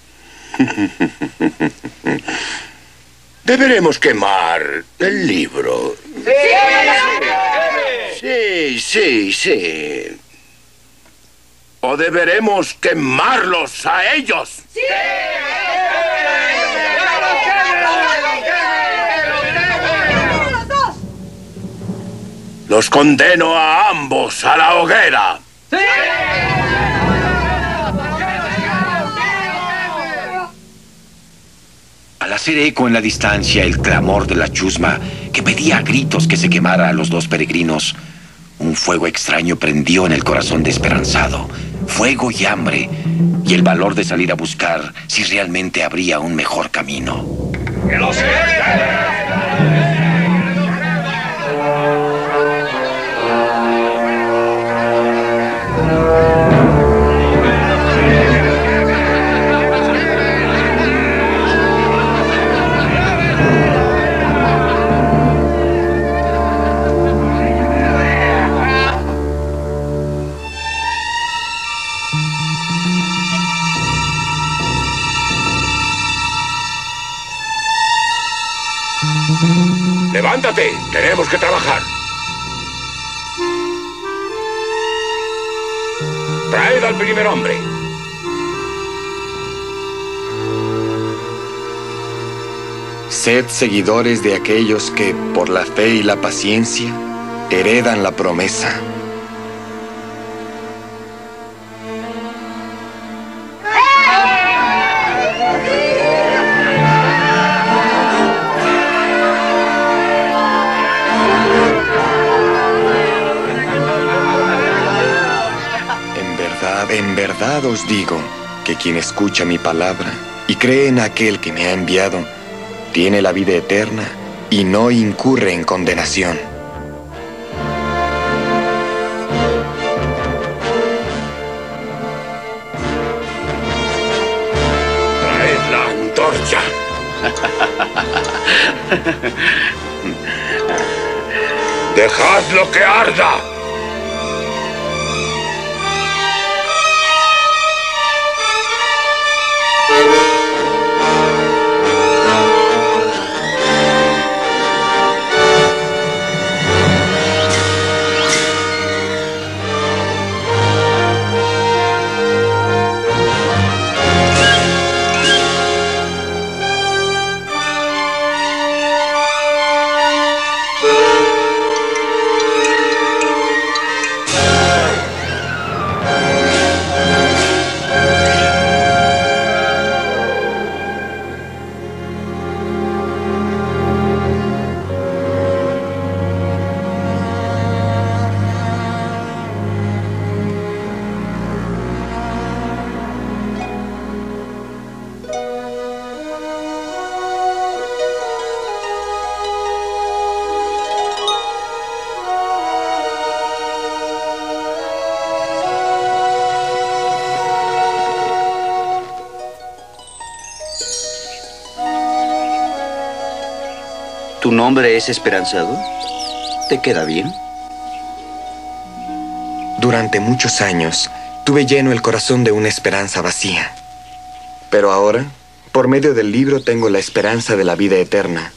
Deberemos quemar el libro. Sí. ¿O deberemos quemarlos a ellos? ¡Sí! Los condeno a ambos a la hoguera. ¡Sí! Al hacer eco en la distancia el clamor de la chusma que pedía a gritos que se quemara a los dos peregrinos, un fuego extraño prendió en el corazón de Esperanzado, fuego y hambre, y el valor de salir a buscar si realmente habría un mejor camino. ¡Que lo sea! ¡Levántate! ¡Tenemos que trabajar! ¡Traed al primer hombre! Sed seguidores de aquellos que, por la fe y la paciencia, heredan la promesa. en verdad os digo que quien escucha mi palabra y cree en aquel que me ha enviado, tiene la vida eterna y no incurre en condenación. Traed la antorcha. ¡Dejadlo que arda! ¿Tu nombre es Esperanzado? ¿Te queda bien? Durante muchos años, tuve lleno el corazón de una esperanza vacía. Pero ahora, por medio del libro, tengo la esperanza de la vida eterna.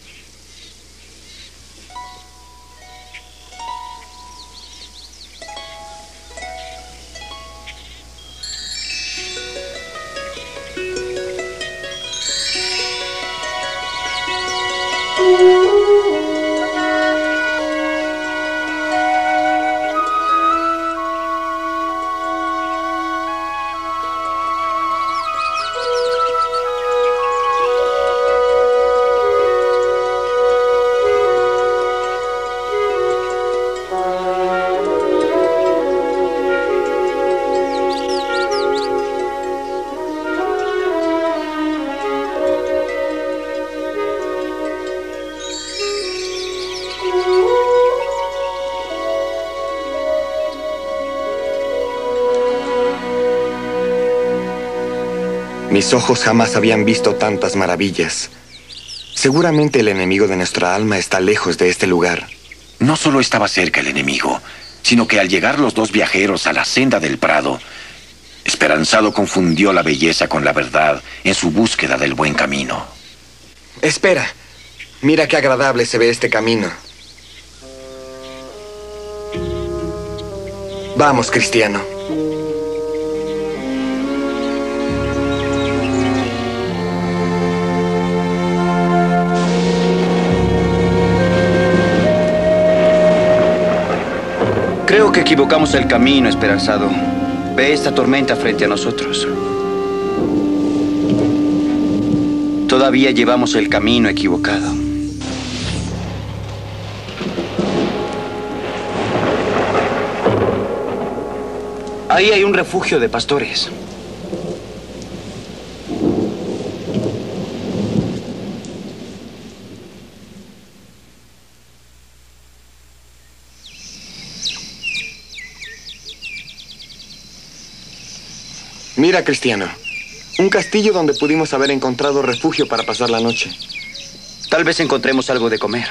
Mis ojos jamás habían visto tantas maravillas. Seguramente el enemigo de nuestra alma está lejos de este lugar. No solo estaba cerca el enemigo, sino que al llegar los dos viajeros a la senda del prado, Esperanzado confundió la belleza con la verdad en su búsqueda del buen camino. Espera, mira qué agradable se ve este camino. Vamos, cristiano. Creo que equivocamos el camino, Esperanzado. Ve esta tormenta frente a nosotros. Todavía llevamos el camino equivocado. Ahí hay un refugio de pastores. Mira, cristiano, un castillo donde pudimos haber encontrado refugio para pasar la noche. Tal vez encontremos algo de comer.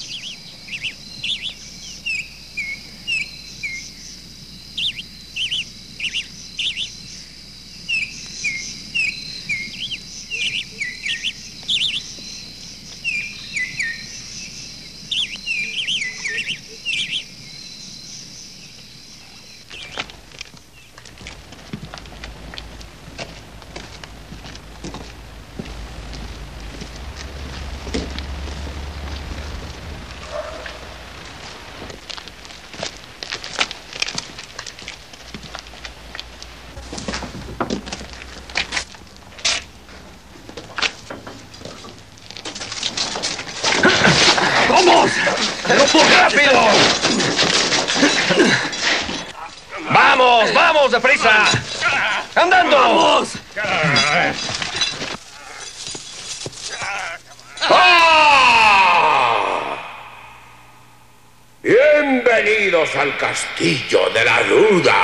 ¡Vamos! ¡Pero por rápido! ¡Vamos, vamos! deprisa! ¡Andando! ¡Vamos! Bienvenidos al castillo de la duda.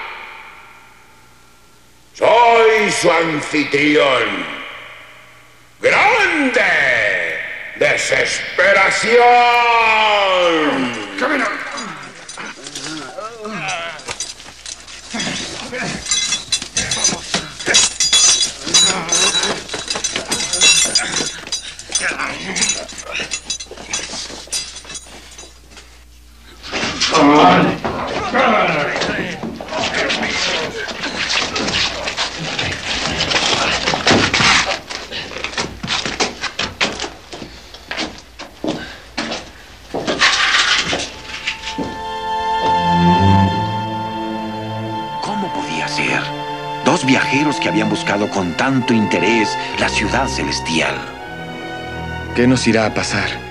Soy su anfitrión. ¡Grande! ¡Desesperación! ¡Camina! ¿Cómo podía ser? Dos viajeros que habían buscado con tanto interés la ciudad celestial. ¿Qué nos irá a pasar?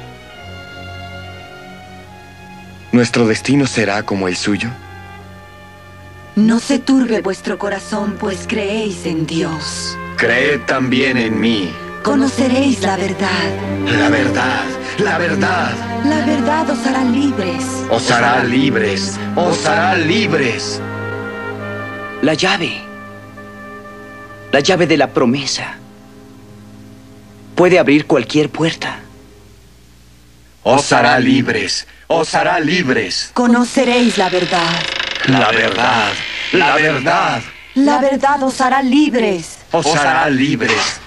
¿Nuestro destino será como el suyo? No se turbe vuestro corazón, pues creéis en Dios. Creed también en mí. Conoceréis la verdad. La verdad, la verdad. La verdad os hará libres. Os hará libres, os hará libres. La llave. La llave de la promesa. Puede abrir cualquier puerta. Os hará libres, os hará libres. Conoceréis la verdad. La verdad, la verdad. La verdad os hará libres. Os hará libres.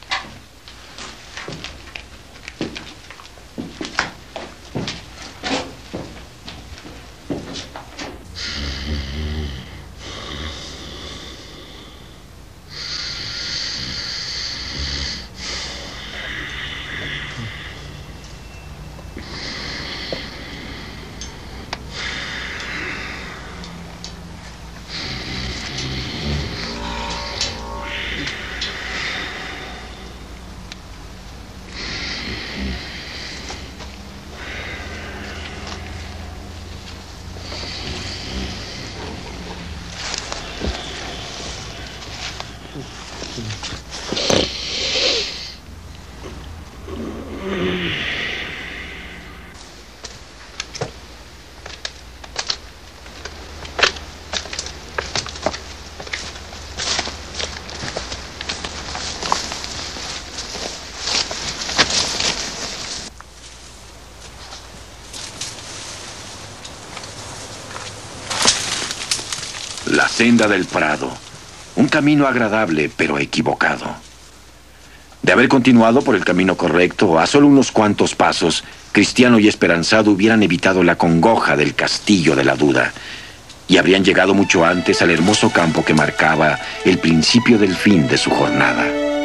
La senda del Prado. Un camino agradable, pero equivocado. De haber continuado por el camino correcto, a solo unos cuantos pasos, Cristiano y Esperanzado hubieran evitado la congoja del castillo de la duda y habrían llegado mucho antes al hermoso campo que marcaba el principio del fin de su jornada.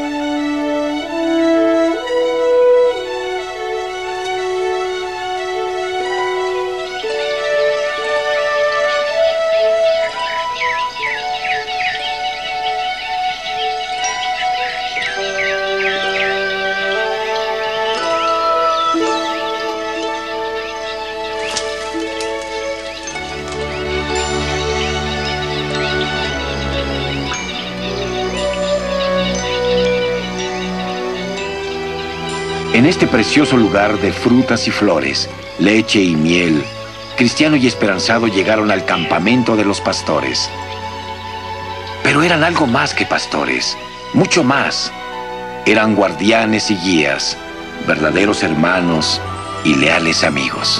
En este precioso lugar de frutas y flores, leche y miel, Cristiano y Esperanzado llegaron al campamento de los pastores. Pero eran algo más que pastores, mucho más. Eran guardianes y guías, verdaderos hermanos y leales amigos.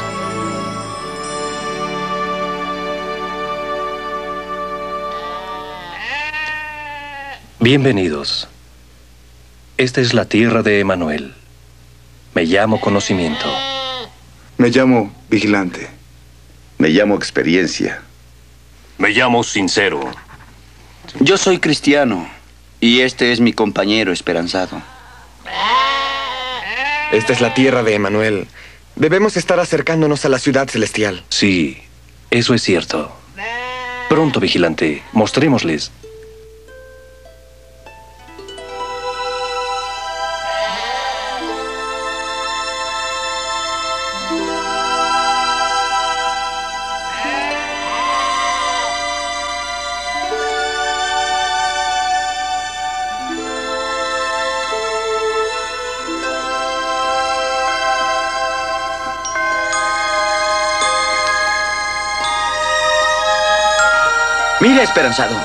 Bienvenidos. Esta es la tierra de Emanuel. Me llamo Conocimiento. Me llamo Vigilante. Me llamo Experiencia. Me llamo Sincero. Yo soy Cristiano y este es mi compañero Esperanzado. Esta es la tierra de Emanuel. Debemos estar acercándonos a la ciudad celestial. Sí, eso es cierto. Pronto, Vigilante, mostrémosles. Mira, esperanzado.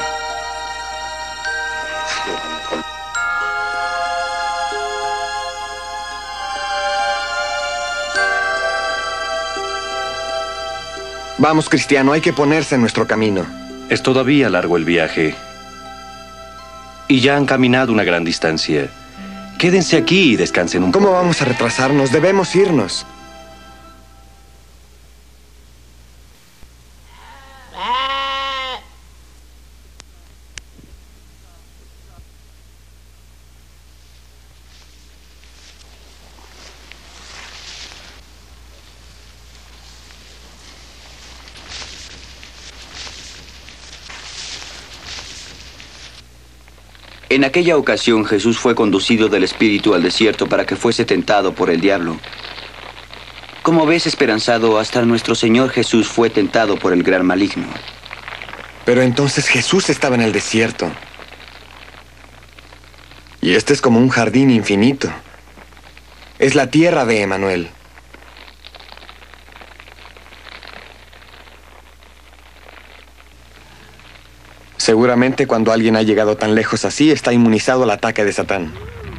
Vamos, Cristiano, hay que ponerse en nuestro camino. Es todavía largo el viaje. Y ya han caminado una gran distancia. Quédense aquí y descansen un poco. ¿Cómo vamos a retrasarnos? Debemos irnos. En aquella ocasión Jesús fue conducido del Espíritu al desierto para que fuese tentado por el diablo. Como ves, esperanzado, hasta nuestro Señor Jesús fue tentado por el gran maligno. Pero entonces Jesús estaba en el desierto. Y este es como un jardín infinito. Es la tierra de Emanuel. Seguramente cuando alguien ha llegado tan lejos así, está inmunizado al ataque de Satán.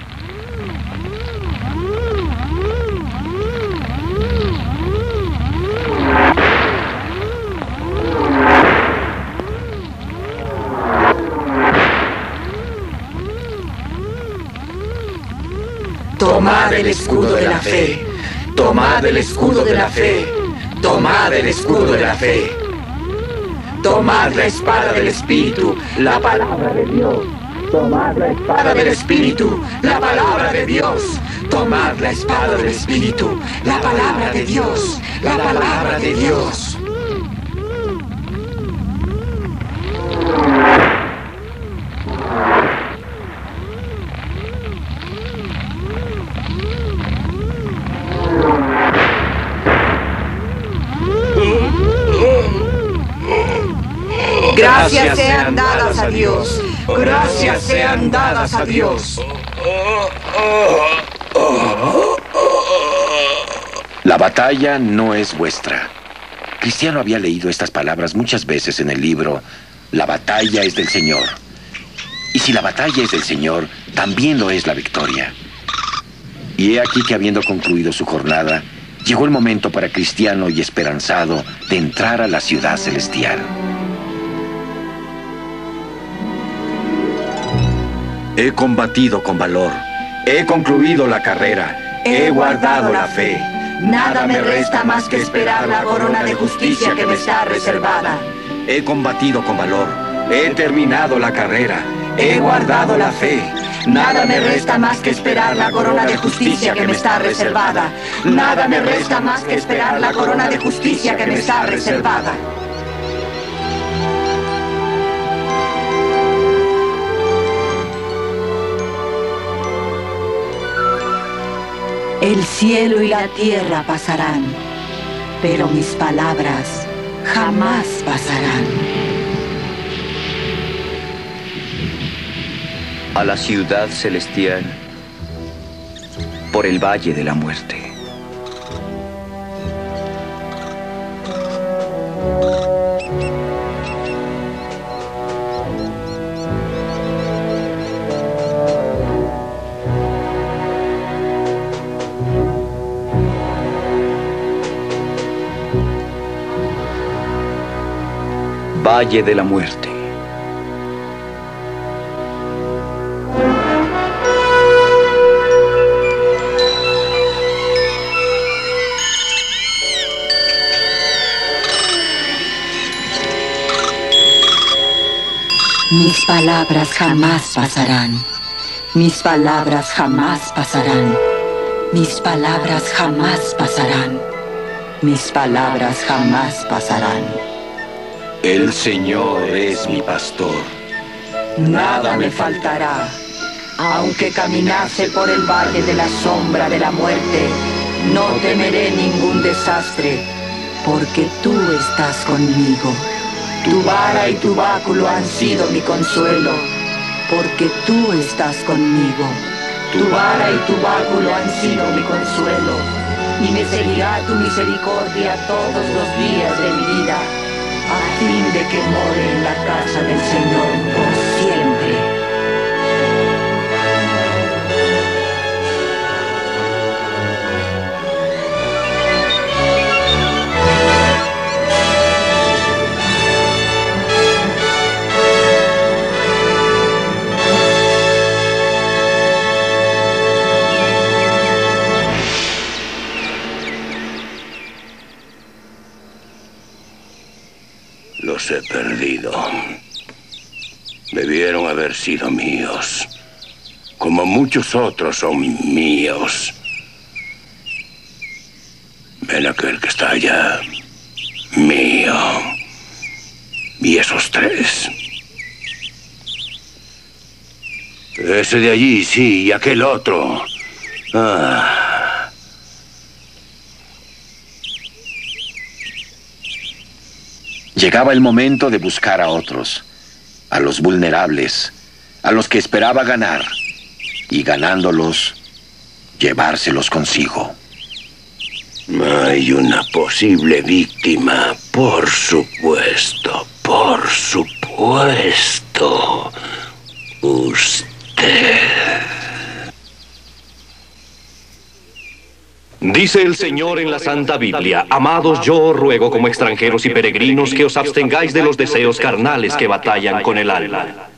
Tomad el escudo de la fe. Tomad el escudo de la fe. Tomad el escudo de la fe. Tomad la espada del Espíritu, la palabra de Dios. Tomad la espada del Espíritu, la palabra de Dios. Tomad la espada del Espíritu, la palabra de Dios, la palabra de Dios. Gracias sean dadas a Dios. Gracias sean dadas a Dios. La batalla no es vuestra. Cristiano había leído estas palabras muchas veces en el libro La batalla es del Señor. Y si la batalla es del Señor, también lo es la victoria. Y he aquí que habiendo concluido su jornada, llegó el momento para Cristiano y esperanzado de entrar a la ciudad celestial. He combatido con valor. He concluido la carrera. He guardado la fe. Nada me resta más que esperar la corona de justicia que me está reservada. He combatido con valor. He terminado la carrera. He guardado la fe. Nada me resta más que esperar la corona de justicia que me está reservada. Nada me resta más que esperar la corona de justicia que me está reservada. El cielo y la tierra pasarán, pero mis palabras jamás pasarán. A la ciudad celestial por el valle de la muerte. Valle de la muerte. Mis palabras jamás pasarán. Mis palabras jamás pasarán. Mis palabras jamás pasarán. Mis palabras jamás pasarán. El Señor es mi pastor. Nada me faltará. Aunque caminase por el valle de la sombra de la muerte, no temeré ningún desastre, porque tú estás conmigo. Tu vara y tu báculo han sido mi consuelo, porque tú estás conmigo. Tu vara y tu báculo han sido mi consuelo, y me seguirá tu misericordia todos los días de mi vida, a fin de que more en la casa del Señor por siempre. Los he perdido. Debieron haber sido míos, como muchos otros son míos. Ven aquel que está allá. Mío. Y esos 3. Ese de allí, sí, y aquel otro. Llegaba el momento de buscar a otros, a los vulnerables, a los que esperaba ganar, y ganándolos, llevárselos consigo. Hay una posible víctima, por supuesto, por supuesto. Usted. Dice el Señor en la Santa Biblia: amados, yo os ruego como extranjeros y peregrinos que os abstengáis de los deseos carnales que batallan con el alma.